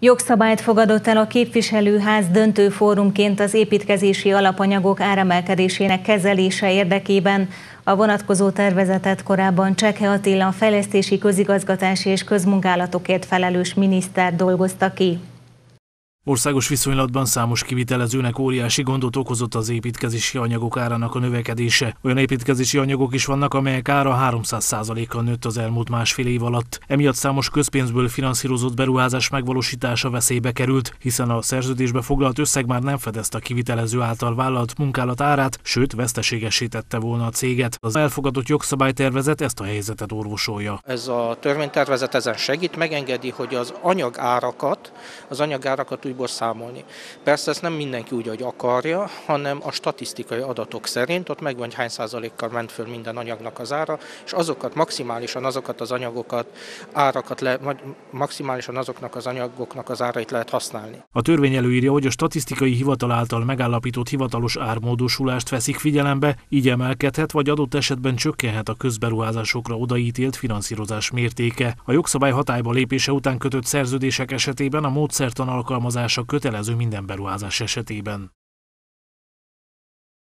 Jogszabályt fogadott el a képviselőház döntő fórumként az építkezési alapanyagok áremelkedésének kezelése érdekében. A vonatkozó tervezetet korábban Csekhe Attila, a fejlesztési, közigazgatási és közmunkálatokért felelős miniszter dolgozta ki. Országos viszonylatban számos kivitelezőnek óriási gondot okozott az építkezési anyagok árának a növekedése. Olyan építkezési anyagok is vannak, amelyek ára 300%-kal nőtt az elmúlt másfél év alatt. Emiatt számos közpénzből finanszírozott beruházás megvalósítása veszélybe került, hiszen a szerződésbe foglalt összeg már nem fedezte a kivitelező által vállalt munkálat árát, sőt veszteségessé tette volna a céget. Az elfogadott jogszabálytervezet ezt a helyzetet orvosolja. Ez a törvénytervezet ezen segít, megengedi, hogy az anyagárakat újból számolni. Persze ezt nem mindenki úgy, hogy akarja, hanem a statisztikai adatok szerint ott megvan, hogy hány százalékkal ment föl minden anyagnak az ára, és maximálisan azoknak az anyagoknak az árait lehet használni. A törvény előírja, hogy a statisztikai hivatal által megállapított hivatalos ármódosulást veszik figyelembe, így emelkedhet vagy adott esetben csökkenhet a közberuházásokra odaítélt finanszírozás mértéke. A jogszabály hatályba lépése után kötött szerződések esetében a módszertan alkalmazása kötelező minden beruházás esetében.